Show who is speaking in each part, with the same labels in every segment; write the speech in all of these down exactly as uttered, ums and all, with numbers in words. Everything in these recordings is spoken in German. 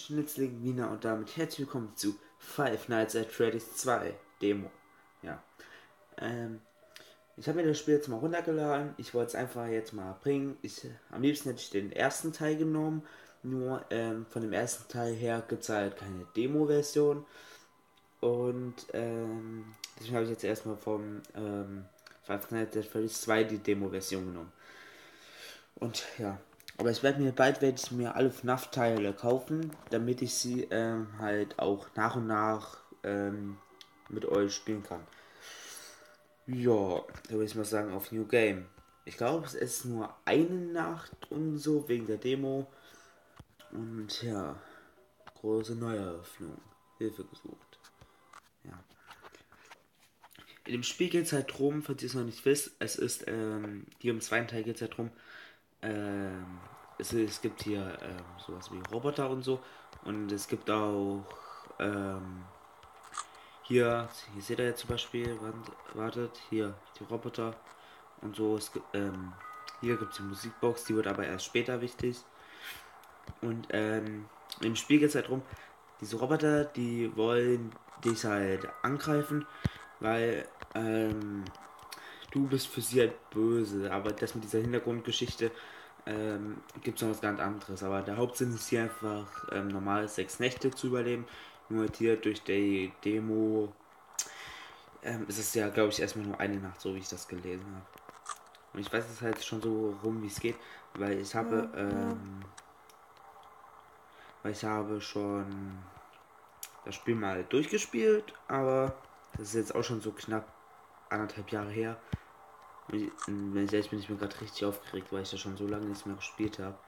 Speaker 1: Schnitzling Wiener und damit herzlich willkommen zu Five Nights at Freddy's zwei Demo. Ja. Ähm, ich habe mir das Spiel jetzt mal runtergeladen. Ich wollte es einfach jetzt mal bringen. Ich, am liebsten hätte ich den ersten Teil genommen. Nur ähm, von dem ersten Teil her gibt es halt keine Demo-Version. Und ähm, deswegen habe ich jetzt erstmal vom ähm, Five Nights at Freddy's zwei die Demo-Version genommen. Und ja, aber ich werde mir bald werde ich mir alle F NAF-Teile kaufen, damit ich sie ähm, halt auch nach und nach ähm, mit euch spielen kann. Ja, da würde ich mal sagen auf New Game. Ich glaube, es ist nur eine Nacht und so wegen der Demo. Und ja, große Neueröffnung. Hilfe gesucht. Ja. In dem Spiel geht es halt drum, falls ihr es noch nicht wisst, es ist, ähm, hier im zweiten Teil geht es halt drum, ähm, es, es gibt hier ähm, sowas wie Roboter und so. Und es gibt auch, ähm, hier, hier seht ihr jetzt zum Beispiel, wartet, hier, die Roboter und so. Es gibt, ähm, hier gibt es die Musikbox, die wird aber erst später wichtig. Und ähm, im Spiel geht es halt drum, diese Roboter, die wollen dich halt angreifen, weil ähm, du bist für sie halt böse, aber das mit dieser Hintergrundgeschichte ähm, gibt es noch was ganz anderes. Aber der Hauptsinn ist hier einfach ähm, normal sechs Nächte zu überleben. Nur halt hier durch die Demo ähm, ist es ja, glaube ich, erstmal nur eine Nacht, so wie ich das gelesen habe. Und ich weiß es halt schon so rum, wie es geht, weil ich habe, ähm, weil ich habe schon das Spiel mal durchgespielt, aber das ist jetzt auch schon so knapp anderthalb Jahre her. Wenn ich ehrlich bin, ich bin gerade richtig aufgeregt, weil ich das schon so lange nicht mehr gespielt habe.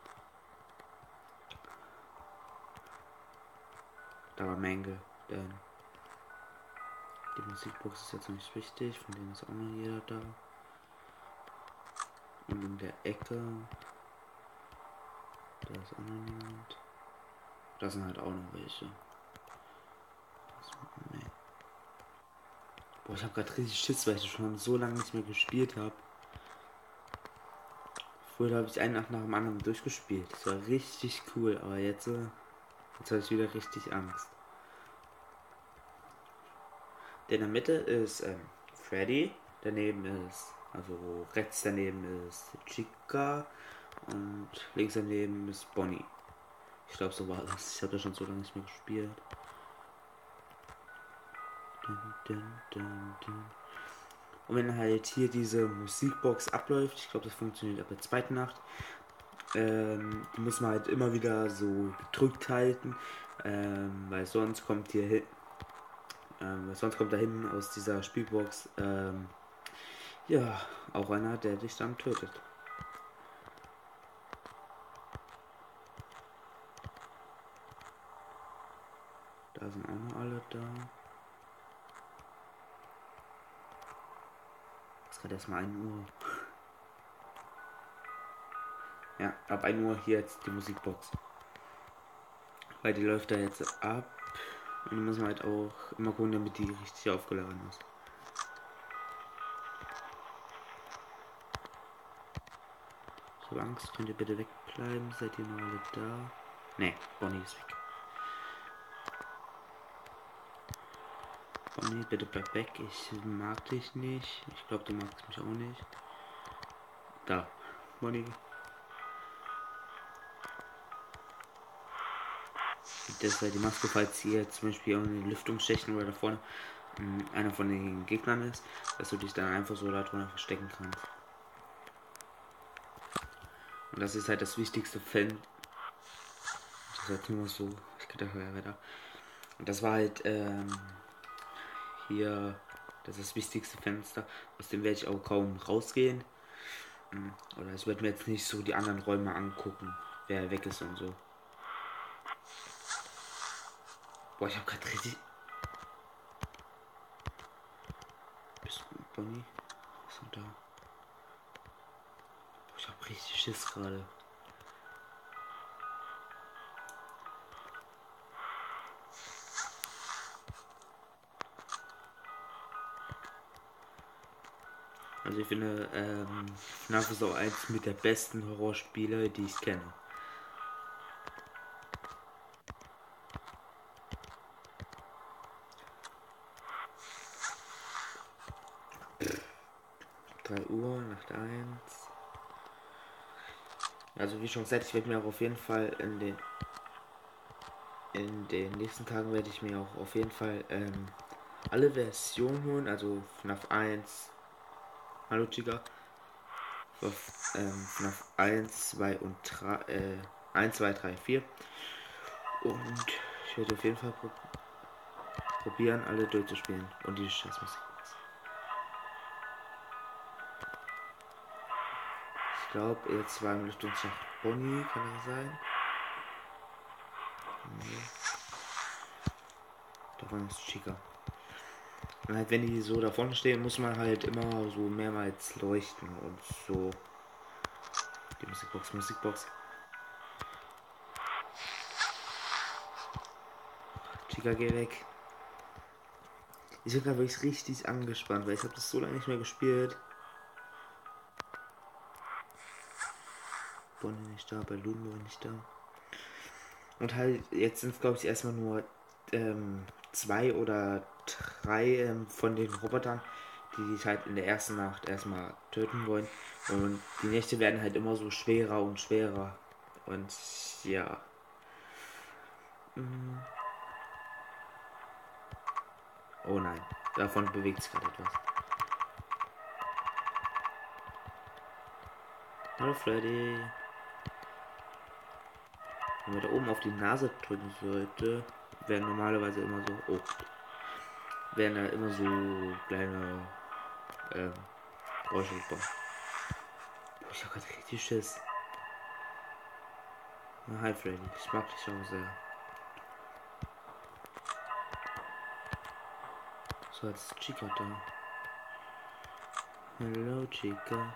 Speaker 1: Da war Menge, denn die Musikbox ist jetzt nicht wichtig, von denen ist auch noch jeder da. Und in der Ecke, da ist auch noch niemand. Da sind halt auch noch welche. Nee. Boah, ich habe gerade richtig Schiss, weil ich schon so lange nicht mehr gespielt habe. Früher habe ich einen nach, nach dem anderen durchgespielt. Das war richtig cool, aber jetzt, jetzt habe ich wieder richtig Angst. In der Mitte ist ähm, Freddy, daneben ist, also rechts daneben ist Chica und links daneben ist Bonnie. Ich glaube, so war das. Ich habe das schon so lange nicht mehr gespielt. Dun, dun, dun, dun. Und wenn halt hier diese Musikbox abläuft, ich glaube, das funktioniert ab der zweiten Nacht, ähm, die muss man halt immer wieder so gedrückt halten, ähm, weil sonst kommt hier hin, ähm, weil sonst kommt da hinten aus dieser Spielbox, ähm, ja, auch einer, der dich dann tötet. Da sind auch noch alle da. Es ist gerade erstmal ein Uhr. Ja, ab ein Uhr hier jetzt die Musikbox. Weil die läuft da jetzt ab. Und die muss man halt auch immer gucken, damit die richtig aufgeladen ist. Ich habe Angst, könnt ihr bitte wegbleiben? Seid ihr noch alle da? Ne, Bonnie ist weg. Bonnie, bitte bleib weg. Ich mag dich nicht. Ich glaube, du magst mich auch nicht. Da, Bonnie. Das ist halt die Maske, falls hier zum Beispiel in den Lüftungsschächten oder da vorne mh, einer von den Gegnern ist, dass du dich dann einfach so da drunter verstecken kannst. Und das ist halt das wichtigste Fan. Das ist halt nur so. Ich gedacht, ja, weiter. Und das war halt ähm, hier. Das ist das wichtigste Fenster. Aus dem werde ich auch kaum rausgehen. Oder ich werde mir jetzt nicht so die anderen Räume angucken, wer weg ist und so. Boah, ich habe gerade richtig. Bist du Bonnie? Ist er da? Boah, ich habe richtig Schiss gerade. Also ich finde, ähm, F NAF ist auch eins mit der besten Horrorspiele, die ich kenne. drei Uhr, Nacht eins. Also wie schon gesagt, ich werde mir auch auf jeden Fall in den in den nächsten Tagen werde ich mir auch auf jeden Fall ähm, alle Versionen holen, also FNAF eins, hallo Chica, auf, ähm, FNAF eins, zwei und drei, äh, eins, zwei, drei, vier. Und ich werde auf jeden Fall pro probieren, alle durchzuspielen. Und die Scheißmusik. Ich glaube, jetzt war im Lüftungsschacht Bonnie, kann das sein? Nee. Da war es Chica. Und halt, wenn die so da vorne stehen, muss man halt immer so mehrmals leuchten und so. Die Musikbox, Musikbox. Chica, geh weg. Ich bin gerade wirklich richtig angespannt, weil ich habe das so lange nicht mehr gespielt. Bonnie nicht da, Balloon war nicht da. Und halt, jetzt sind es glaube ich erstmal nur ähm, zwei oder drei ähm, von den Robotern, die sich halt in der ersten Nacht erstmal töten wollen. Und die Nächte werden halt immer so schwerer und schwerer. Und ja. Oh nein, davon bewegt sich gerade etwas. Hallo Freddy. Wenn man da oben auf die Nase drücken sollte, wären normalerweise immer so. Oh. Wären da immer so kleine ähm, Geräusche. Boah, ich hab grad richtig Schiss. Na, hi Freddy, ich mag dich auch sehr. So, jetzt ist Chica da. Hello Chica.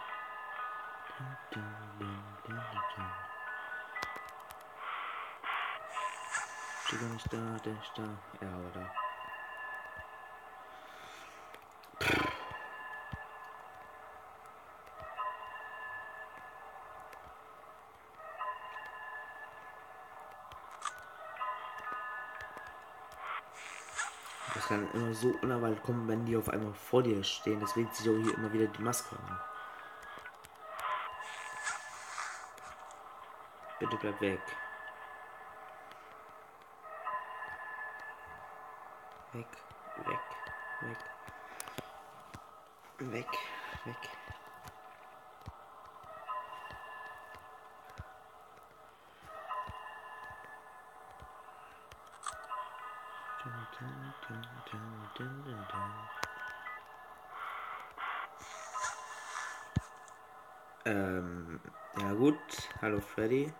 Speaker 1: Chica nicht da, der ist da. Ja, aber da. Das kann immer so unerwartet kommen, wenn die auf einmal vor dir stehen. Deswegen zieht auch hier immer wieder die Maske an. Bitte bleib weg. Weg, weg, weg. Weg, weg. Ähm, ja gut. Hallo Freddy.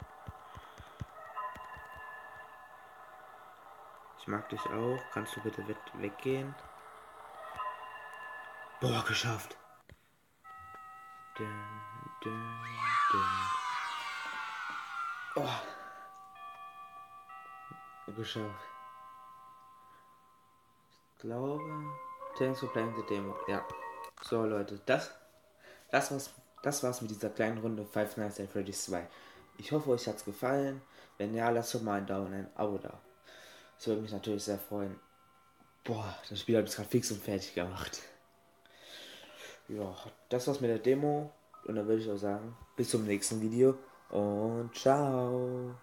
Speaker 1: Ich mag dich auch. Kannst du bitte we weggehen? Boah, geschafft. Dun, dun, dun. Oh. Geschafft. Ich glaube. Thanks for playing the demo. Ja. So Leute, das, das war's, das war's mit dieser kleinen Runde Five Nights at Freddy's zwei. Ich hoffe, euch hat's gefallen. Wenn ja, lasst doch mal einen Daumen und ein Abo da. Das würde mich natürlich sehr freuen. Boah, das Spiel habe ich gerade fix und fertig gemacht. Ja, das war's mit der Demo. Und dann würde ich auch sagen, bis zum nächsten Video und ciao.